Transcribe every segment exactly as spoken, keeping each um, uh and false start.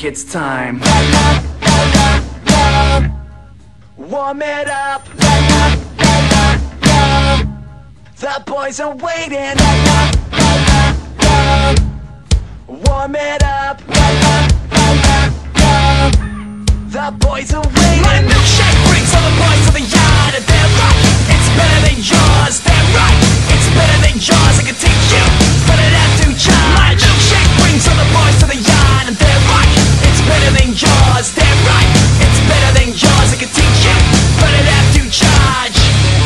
think it's time. Warm it up. The boys are waiting. Warm it up. The boys are waiting. My milkshake brings all the boys to the yard, and they're right, it's better than yours. They're right, it's better than yours. I can teach you, but it have to charge. My milkshake brings all the boys to the yard, and they're right, it's better than yours. They're right, it's better than yours. I can teach you, but it have to charge.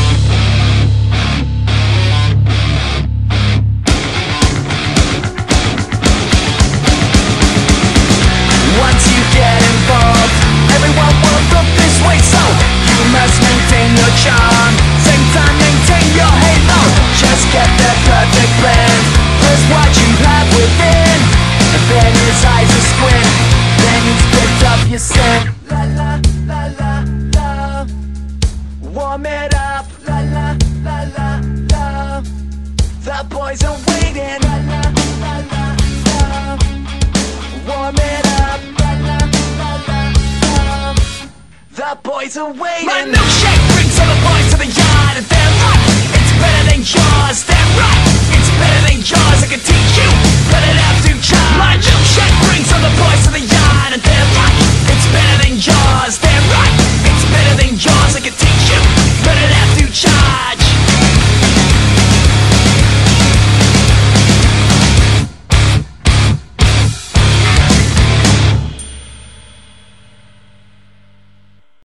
Once you get involved, everyone will look this way, so you must maintain your charm. Same time, maintain your halo. Just get the perfect blend. Cause what you have within, and then his eyes are squint. Then he's picked up your scent. La la la la la. Warm it up. La la la la la. The boys are waiting. La la la la la. Warm it up. La la la la la. The boys are waiting. My milkshake brings all the boys to the